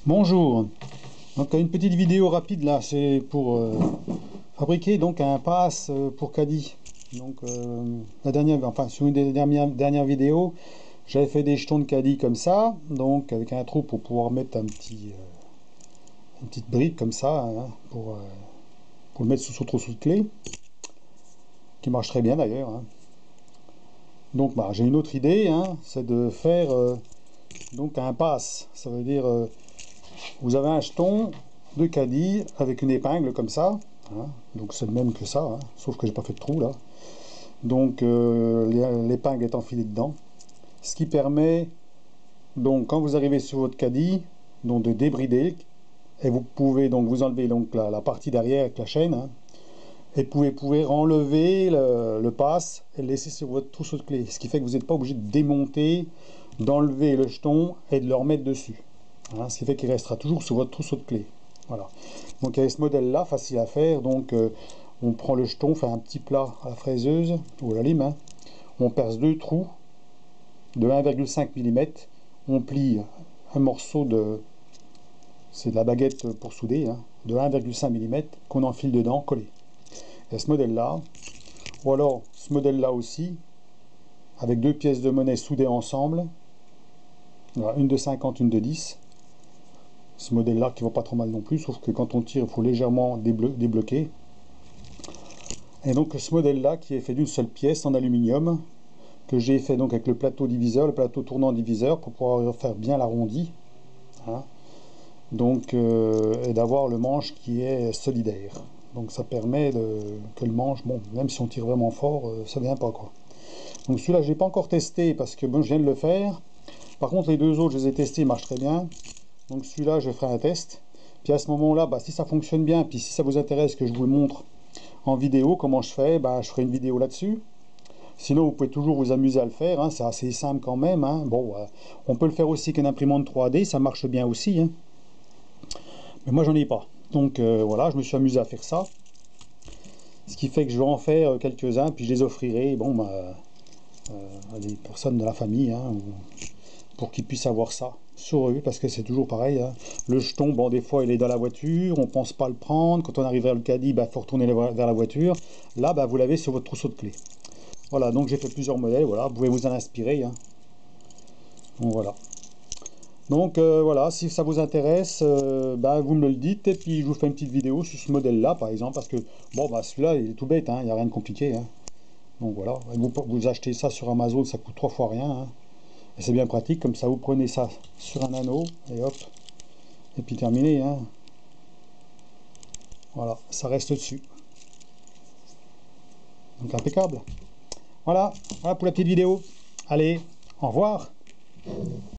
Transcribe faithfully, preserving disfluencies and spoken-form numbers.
Bonjour, donc une petite vidéo rapide là, c'est pour euh, fabriquer donc un pass euh, pour caddie. Donc euh, la dernière, enfin sur une des dernières, dernières vidéos, j'avais fait des jetons de caddie comme ça, donc avec un trou pour pouvoir mettre un petit, euh, une petite brique comme ça, hein, pour, euh, pour le mettre sous son trousseau de clé, qui marche très bien d'ailleurs. Hein. Donc bah, j'ai une autre idée, hein, c'est de faire euh, donc un pass, ça veut dire euh, vous avez un jeton de caddie avec une épingle comme ça, hein, donc c'est le même que ça, hein, sauf que j'ai pas fait de trou là. Donc euh, l'épingle est enfilée dedans, ce qui permet donc quand vous arrivez sur votre caddie, donc de débrider, et vous pouvez donc vous enlever donc la, la partie derrière avec la chaîne, hein, et vous pouvez, pouvez enlever le, le pass et le laisser sur votre trousseau de clés, ce qui fait que vous n'êtes pas obligé de démonter, d'enlever le jeton et de le remettre dessus. Hein, ce qui fait qu'il restera toujours sur votre trousseau de clés. Voilà. Donc il y a ce modèle là, facile à faire. Donc euh, on prend le jeton, on fait un petit plat à la fraiseuse ou à la lime. Hein. On perce deux trous de un virgule cinq millimètres. On plie un morceau de, c'est de la baguette pour souder, hein, de un virgule cinq millimètres qu'on enfile dedans, collé. Il y a ce modèle là. Ou alors ce modèle là aussi, avec deux pièces de monnaie soudées ensemble. Voilà, une de cinquante, une de dix. Ce modèle là qui va pas trop mal non plus, sauf que quand on tire il faut légèrement déblo débloquer. Et donc ce modèle là qui est fait d'une seule pièce en aluminium, que j'ai fait donc avec le plateau diviseur, le plateau tournant diviseur pour pouvoir faire bien l'arrondi, hein. Donc euh, et d'avoir le manche qui est solidaire, donc ça permet de, que le manche, bon même si on tire vraiment fort, euh, ça vient pas quoi. Donc celui-là j'ai pas encore testé parce que bon je viens de le faire. Par contre les deux autres je les ai testés, ils marchent très bien. Donc celui-là, je ferai un test. Puis à ce moment-là, bah, si ça fonctionne bien, puis si ça vous intéresse que je vous le montre en vidéo, comment je fais, bah, je ferai une vidéo là-dessus. Sinon, vous pouvez toujours vous amuser à le faire. Hein, c'est assez simple quand même. Hein. Bon, euh, on peut le faire aussi avec une imprimante trois D, ça marche bien aussi. Hein. Mais moi, j'en ai pas. Donc euh, voilà, je me suis amusé à faire ça. Ce qui fait que je vais en faire quelques-uns, puis je les offrirai bon, bah, euh, à des personnes de la famille, hein, ou pour qu'ils puissent avoir ça sur eux, parce que c'est toujours pareil, hein. Le jeton, bon des fois il est dans la voiture, on pense pas le prendre, quand on arrive vers le caddie, il bah, faut retourner vers la voiture, là bah, vous l'avez sur votre trousseau de clés. Voilà, donc j'ai fait plusieurs modèles, voilà, vous pouvez vous en inspirer, hein. Donc voilà. Donc euh, voilà, si ça vous intéresse, euh, bah, vous me le dites, et puis je vous fais une petite vidéo sur ce modèle-là, par exemple, parce que, bon, bah, celui-là, il est tout bête, hein, il n'y a rien de compliqué, hein. Donc voilà, vous, vous achetez ça sur Amazon, ça coûte trois fois rien, hein. Et c'est bien pratique, comme ça vous prenez ça sur un anneau, et hop, et puis terminé, hein. Voilà, ça reste dessus. Donc impeccable. Voilà, voilà pour la petite vidéo. Allez, au revoir.